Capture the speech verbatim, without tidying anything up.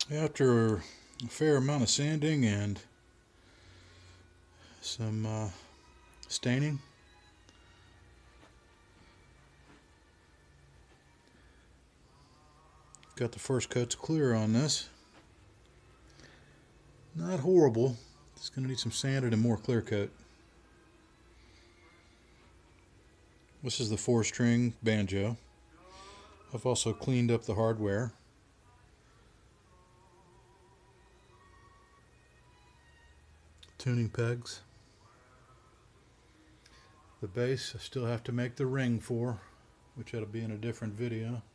After a fair amount of sanding and some uh, staining, got the first coats clear on this. Not horrible. It's going to need some sanded and more clear coat. This is the four string banjo. I've also cleaned up the hardware. Tuning pegs. The bass I still have to make the ring for, which that'll be in a different video.